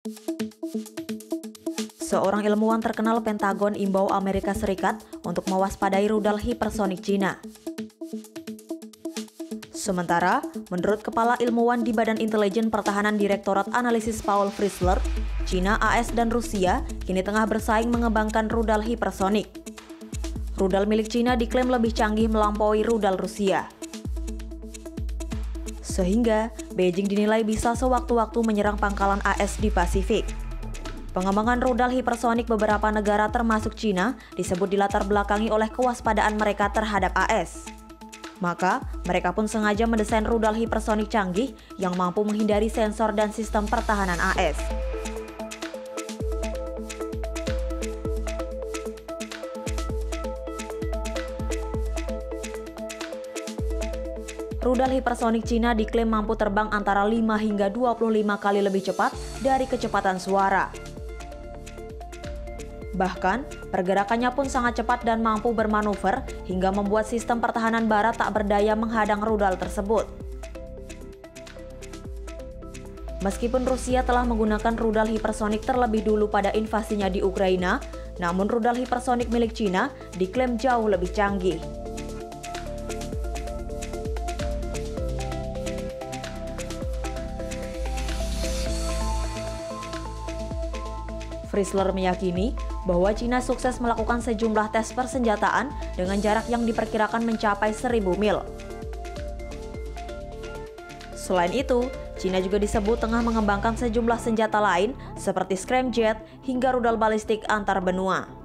Seorang ilmuwan terkenal Pentagon imbau Amerika Serikat untuk mewaspadai rudal hipersonik Cina. Sementara, menurut Kepala Ilmuwan di Badan Intelijen Pertahanan Direktorat Analisis Paul Friesler, Cina, AS, dan Rusia kini tengah bersaing mengembangkan rudal hipersonik. Rudal milik Cina diklaim lebih canggih melampaui rudal Rusia. Sehingga, Beijing dinilai bisa sewaktu-waktu menyerang pangkalan AS di Pasifik. Pengembangan rudal hipersonik beberapa negara termasuk Cina disebut dilatar belakangi oleh kewaspadaan mereka terhadap AS. Maka, mereka pun sengaja mendesain rudal hipersonik canggih yang mampu menghindari sensor dan sistem pertahanan AS. Rudal hipersonik Cina diklaim mampu terbang antara 5 hingga 25 kali lebih cepat dari kecepatan suara. Bahkan, pergerakannya pun sangat cepat dan mampu bermanuver hingga membuat sistem pertahanan barat tak berdaya menghadang rudal tersebut. Meskipun Rusia telah menggunakan rudal hipersonik terlebih dulu pada invasinya di Ukraina, namun rudal hipersonik milik Cina diklaim jauh lebih canggih. Friesler meyakini bahwa Cina sukses melakukan sejumlah tes persenjataan dengan jarak yang diperkirakan mencapai 1000 mil. Selain itu, Cina juga disebut tengah mengembangkan sejumlah senjata lain seperti scramjet hingga rudal balistik antar benua.